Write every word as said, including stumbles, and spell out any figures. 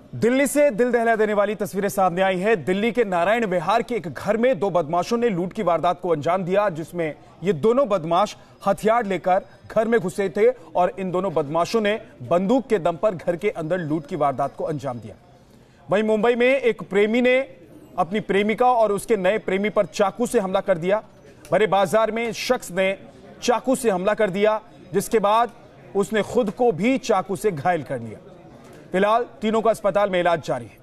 दिल्ली से दिल दहला देने वाली तस्वीरें सामने आई है। दिल्ली के नारायण विहार के एक घर में दो बदमाशों ने लूट की वारदात को अंजाम दिया, जिसमें ये दोनों बदमाश हथियार लेकर घर में घुसे थे और इन दोनों बदमाशों ने बंदूक के दम पर घर के अंदर लूट की वारदात को अंजाम दिया। वहीं मुंबई में एक प्रेमी ने अपनी प्रेमिका और उसके नए प्रेमी पर चाकू से हमला कर दिया। बड़े बाजार में शख्स ने चाकू से हमला कर दिया, जिसके बाद उसने खुद को भी चाकू से घायल कर लिया। फिलहाल तीनों का अस्पताल में इलाज जारी है।